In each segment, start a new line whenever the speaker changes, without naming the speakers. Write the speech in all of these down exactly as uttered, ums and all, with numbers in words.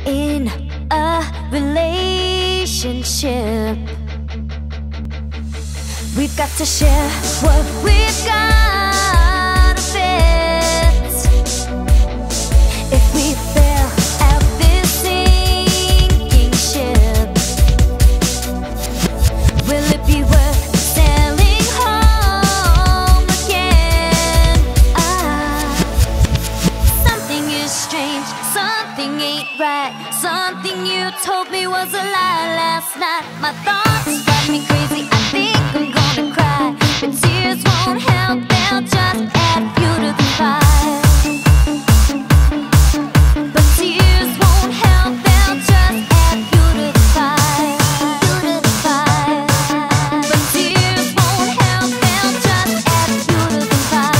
in a relationship. We've got to share what we've got a bit. If we fail at this sinking ship, will it be worth sailing home again? Ah, something is strange, something ain't right. Something you told me was a lie last night. My thoughts drive me crazy, I think I'm gonna cry, but tears won't help, they'll just add fuel to the fire. But tears won't help, they'll just add fuel to the fire. Fuel to the fire. But tears won't help, they'll just add fuel to the fire.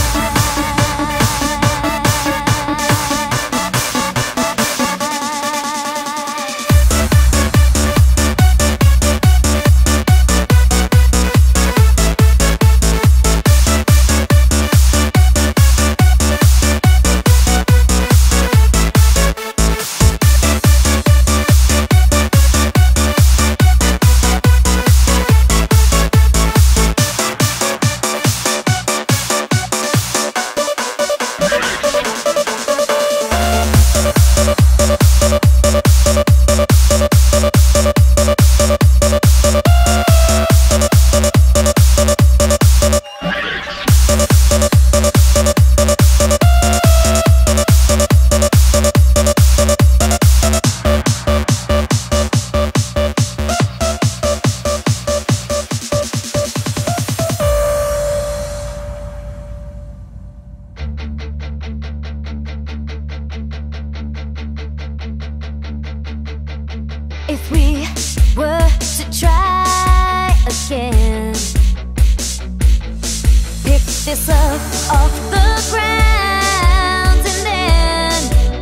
If we were to try again, pick this up off the ground and then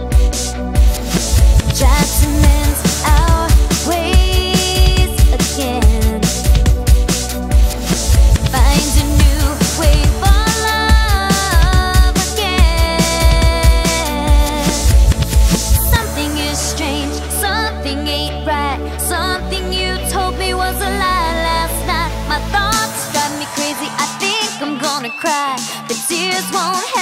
try to mend our ways again, find a new way for love again. Something is strange, something ain't right. Something you told me was a lie last night. My thoughts drive me crazy, I think I'm gonna cry, but tears won't help.